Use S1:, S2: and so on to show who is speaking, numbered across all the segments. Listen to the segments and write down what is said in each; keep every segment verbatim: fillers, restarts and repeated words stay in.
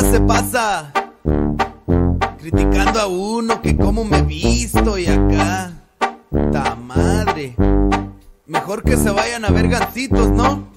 S1: se pasa criticando a uno que cómo me he visto y acá. ¡Ta madre! Mejor que se vayan a ver gancitos, ¿no?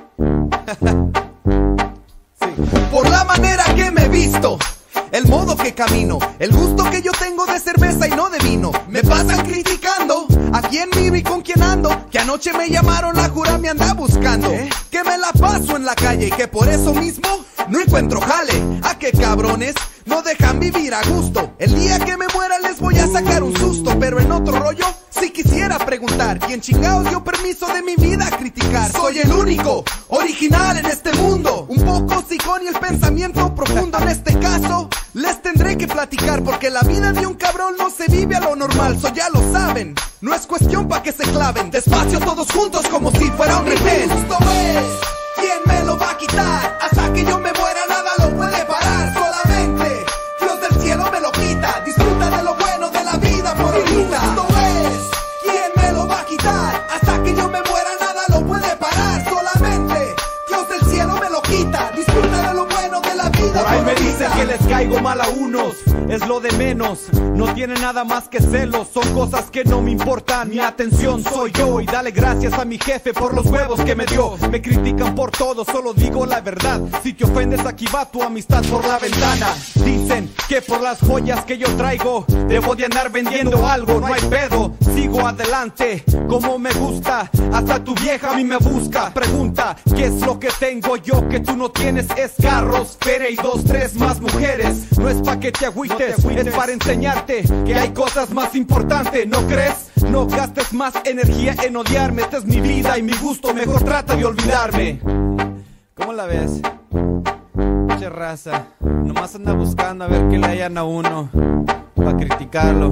S1: Sí. Por la manera que me he visto, el modo que camino, el gusto que yo tengo de cerveza y no de vino. Me pasan criticando a quién vivo y con quién ando, que anoche me llamaron, la jura me anda buscando, ¿eh? Que me la paso en la calle y que por eso mismo no encuentro jale. ¿A qué cabrones no dejan vivir a gusto? El día que me muera les voy a sacar un susto. Pero en otro rollo si quisiera preguntar, ¿quién chingados dio permiso de mi vida a criticar? Soy el único original en este mundo, un poco sicón y el pensamiento profundo. En este caso les tendré que platicar, porque la vida de un cabrón no se vive a lo normal. Eso ya lo saben, no es cuestión pa' que se claven. Despacio todos juntos como si fuera un retén. Justo es, ¿quién me lo va a quitar? Hasta que yo me muera nada lo puede parar. Solamente Dios del cielo me lo quita. Disfruta de lo bueno de la vida por ahorita. Justo es, ¿quién me lo va a quitar? Hasta que yo me muera nada lo puede parar. Solamente Dios del cielo me lo quita. Disfruta de lo bueno de la vida.
S2: Por ahí me dicen que les caigo mal a unos, es lo de menos, no tiene nada más que celos, son cosas que no me importan, mi atención soy yo. Y dale gracias a mi jefe por los huevos que me dio. Me critican por todo, solo digo la verdad. Si te ofendes aquí va tu amistad por la ventana. Dicen que por las joyas que yo traigo debo de andar vendiendo algo, no hay pedo, sigo adelante como me gusta. Hasta tu vieja a mí me busca, pregunta ¿qué es lo que tengo yo que tú no tienes? Es carros, feria y dos, tres más mujeres. No es pa' que te agüites, no te agüites, es para enseñarte que hay cosas más importantes, ¿no crees? No gastes más energía en odiarme, esta es mi vida y mi gusto, mejor trata de olvidarme. ¿Cómo la ves? Che raza, nomás anda buscando a ver qué le hayan a uno pa' criticarlo.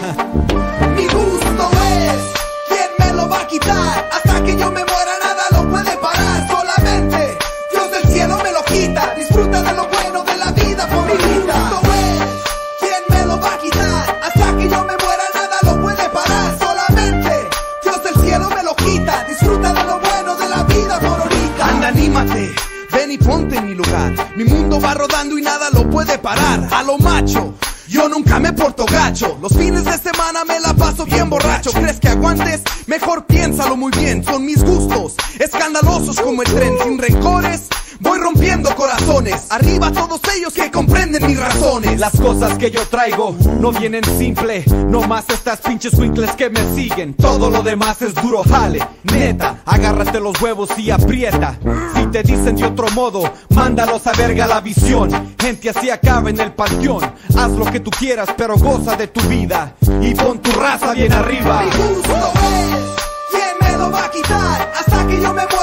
S1: Mi gusto es, ¿quién me lo va a quitar? Hasta que yo me muera nada lo puede parar. Solamente Dios del cielo me lo quita. Disfruta de lo bueno de la vida por mi vida. Mi gusto es, ¿quién me lo va a quitar? Hasta que yo me muera nada lo puede parar. Solamente Dios del cielo me lo quita. Disfruta de lo bueno de la vida por ahorita. Anda, anímate, ven y ponte en mi lugar. Mi mundo va rodando y nada lo puede parar. A lo macho, yo nunca me porto gacho. Los fines de semana me la paso bien borracho. ¿Crees que aguantes? Mejor piénsalo muy bien. Son mis gustos, escandalosos como el tren. Sin rencores, voy rompiendo corazones. Arriba todos ellos que comprenden mis razones.
S2: Las cosas que yo traigo no vienen simple, no más estas pinches winkles que me siguen. Todo lo demás es duro jale, neta. Agárrate los huevos y aprieta. Si te dicen de otro modo, mándalos a verga la visión. Gente así acaba en el panteón. Haz lo que tú quieras pero goza de tu vida y pon tu raza bien arriba.
S1: Mi gusto es, ¿quién me lo va a quitar? Hasta que yo me muera